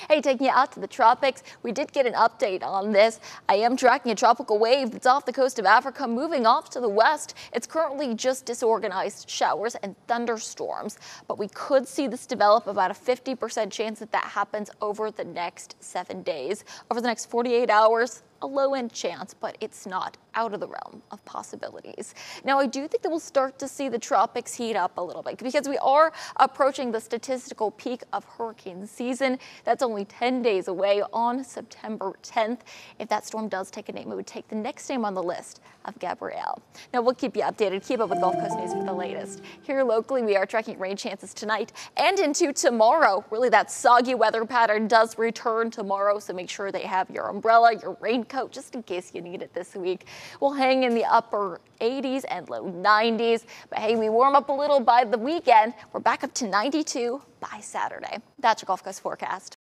Hey, taking you out to the tropics. We did get an update on this. I am tracking a tropical wave that's off the coast of Africa, moving off to the west. It's currently just disorganized showers and thunderstorms, but we could see this develop about a 50% chance that happens over the next 7 days. Over the next 48 hours, a low-end chance, but it's not out of the realm of possibilities. Now, I do think that we'll start to see the tropics heat up a little bit because we are approaching the statistical peak of hurricane season. That's only 10 days away on September 10th. If that storm does take a name, it would take the next name on the list of Gabrielle. Now, we'll keep you updated. Keep up with Gulf Coast News for the latest. Here locally, we are tracking rain chances tonight and into tomorrow. Really, that soggy weather pattern does return tomorrow, so make sure that you have your umbrella, your raincoat, just in case you need it this week. We'll hang in the upper 80s and low 90s, but hey, we warm up a little by the weekend. We're back up to 92 by Saturday. That's your Gulf Coast forecast.